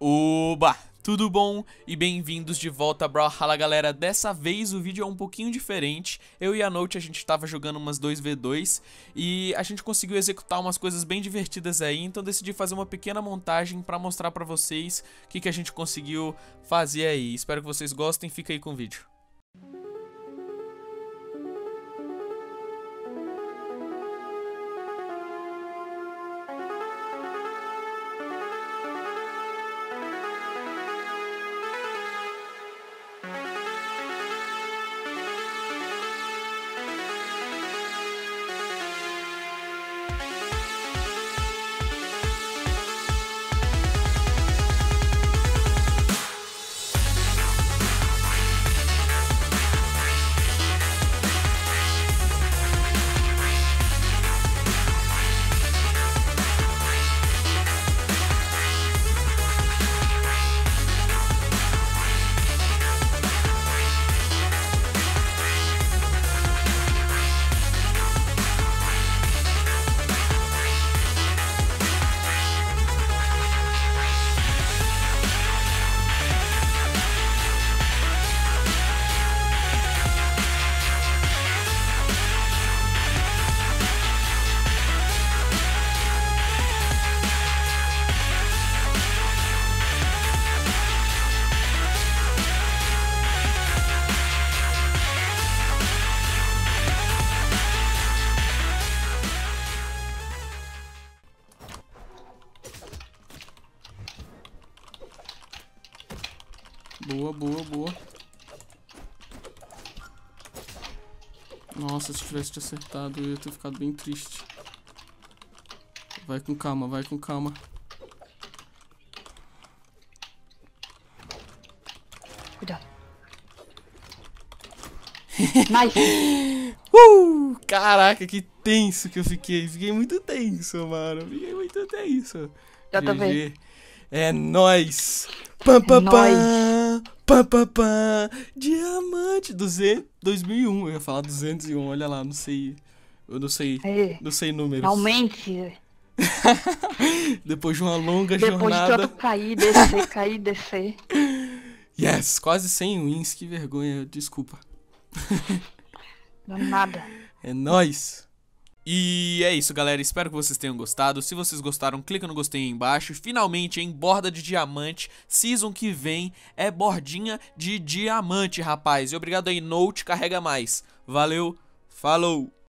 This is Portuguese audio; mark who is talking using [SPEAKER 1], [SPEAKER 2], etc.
[SPEAKER 1] Oba! Tudo bom? E bem-vindos de volta a Brawlhalla, galera. Dessa vez o vídeo é um pouquinho diferente. Eu e a Note, a gente tava jogando umas 2v2 e a gente conseguiu executar umas coisas bem divertidas aí. Então decidi fazer uma pequena montagem pra mostrar pra vocês o que a gente conseguiu fazer aí. Espero que vocês gostem, fica aí com o vídeo. Boa, boa, boa. Nossa, se tivesse te acertado, eu ia ter ficado bem triste. Vai com calma, vai com calma.
[SPEAKER 2] Cuidado. Nice.
[SPEAKER 1] Caraca, que tenso que eu fiquei. Fiquei muito tenso, mano. Fiquei muito tenso.
[SPEAKER 2] Eu também.
[SPEAKER 1] GG. É nóis. Pam, pam, pam. Pam, pam, pam. Diamante 2001. Eu ia falar 201, olha lá, não sei. Eu não sei.
[SPEAKER 2] Aí,
[SPEAKER 1] Não sei números.
[SPEAKER 2] realmente.
[SPEAKER 1] Depois de uma longa
[SPEAKER 2] Depois
[SPEAKER 1] jornada.
[SPEAKER 2] de tanto cair, descer.
[SPEAKER 1] Yes, quase 100 wins, que vergonha, desculpa.
[SPEAKER 2] Não nada.
[SPEAKER 1] É nóis. E é isso, galera, espero que vocês tenham gostado. Se vocês gostaram, clica no gostei aí embaixo. Finalmente, em borda de diamante, season que vem é bordinha de diamante, rapaz. E obrigado aí, Note, carrega mais. Valeu, falou.